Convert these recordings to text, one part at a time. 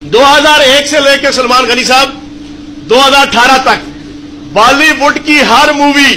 2001 سے لے کے سلمان غنی صاحب 2018 تک بالی ووڈ کی ہر مووی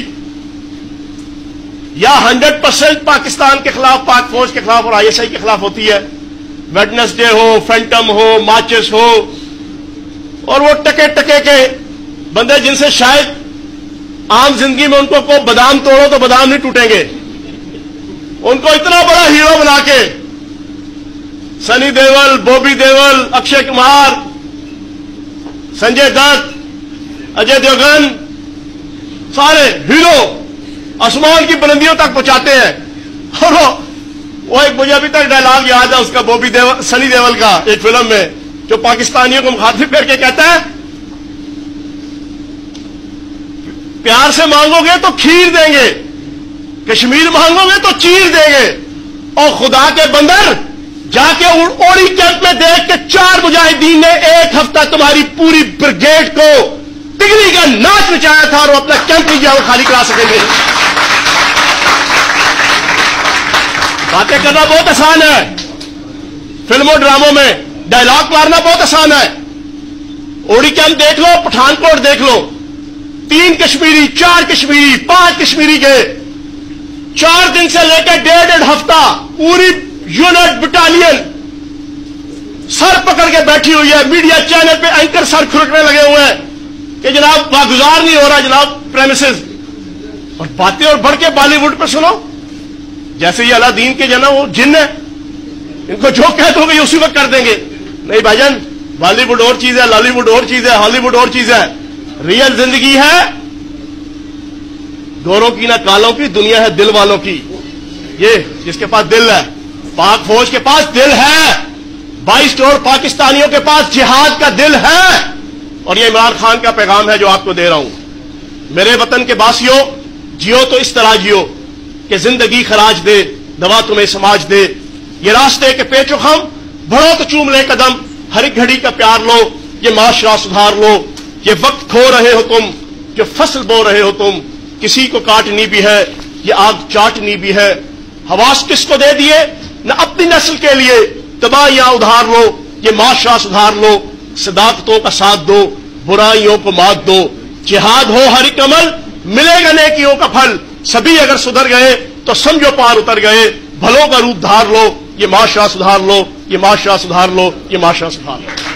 یا 100% پاکستان کے خلاف، پاک فوج کے خلاف اور ISI کے خلاف ہوتی ہے. ویڈنسڈے ہو، فینٹم ہو، مارچز ہو، اور وہ ٹکے ٹکے کے بندے جن سے شاید عام زندگی میں ان کو بادام توڑو تو بادام نہیں ٹوٹیں گے، ان کو اتنا بڑا ہیرو بنا کے سنی دیول، بوبی دیول، اکشے کمار، سنجے دت، اجے دیوگن، سارے ہیرو آسمان کی بلندیوں تک پہنچاتے ہیں. اور وہ ایک مجھے ابھی تک ڈائلاگ یاد ہے اس کا، بوبی دیول، سنی دیول کا ایک فلم میں، جو پاکستانیوں کو مخاطب کر کے کہتا ہے پیار سے مانگو گے تو کھیر دیں گے، کشمیر مانگو گے تو چیر دیں گے، اور خدا کے بندر جا کے اوڑی کیمپ میں دیکھ کے 4 مجاہدین نے ایک ہفتہ تمہاری پوری بریگیڈ کو ٹگری کا ناچ نچایا تھا، اور وہ اپنا کیمپ نہیں جا خالی کرا سکیں گے. باتیں کرنا بہت آسان ہے، فلموں ڈراموں میں ڈائلاگ مارنا بہت آسان ہے. اوڑی کیمپ دیکھ لو، پٹھان کوٹ دیکھ لو، 3 کشمیری، 4 کشمیری، 5 کشمیری گئے، 4 دن سے لے کے 1.5 ہفتہ پوری یونٹ بٹالین سر پکڑ کے بیٹھی ہوئی ہے. میڈیا چینل پہ اینکر سر کھرکنے لگے ہوئے ہیں کہ جناب واگزار نہیں ہو رہا جناب پریمیسز، اور باتیں اور بڑھ کے بالی ووڈ پہ سنو جیسے یہ الادین کے جنا وہ جن ہے، ان کو جو کہہ دو گے اسی وقت کر دیں گے. نہیں بھائی جان، بالی ووڈ اور چیز ہے، لالی ووڈ اور چیز ہے، ہالی ووڈ اور چیز ہے. ریئل زندگی ہے گوروں کی نہ کالوں کی، دنیا ہے دل والوں کی. یہ جس کے پاس دل ہے، پاک فوج کے پاس دل ہے، 22 کروڑ پاکستانیوں کے پاس جہاد کا دل ہے. اور یہ عمران خان کا پیغام ہے جو آپ کو دے رہا ہوں. میرے وطن کے باسیوں، جیو تو اس طرح جیو کہ زندگی خراج دے، دوا تمہیں سماج دے. یہ راستے کے پیچ و خم، بڑھو تو چوم لے قدم، ہر ایک گھڑی کا پیار لو، یہ معاشرہ سدھار لو. یہ وقت کھو رہے ہو تم، جو فصل بو رہے ہو تم، کسی کو کاٹنی بھی ہے، یہ آگ چاٹنی بھی ہے. حواس کس کو دے دیے؟ نہ اپنی نسل کے لیے تباہیاں ادھار لو، یہ معاشرہ سدھار لو. صداقتوں کا ساتھ دو، برائیوں کو مات دو. جہاد ہو ہر ایک عمل، ملے گا نیکیوں کا پھل. سبھی اگر سدھر گئے تو سمجھو پار اتر گئے. بھلوں کا روپ دھار لو، یہ معاشرہ سدھار لو، یہ معاشرہ سدھار لو، یہ معاشرہ سدھار لو.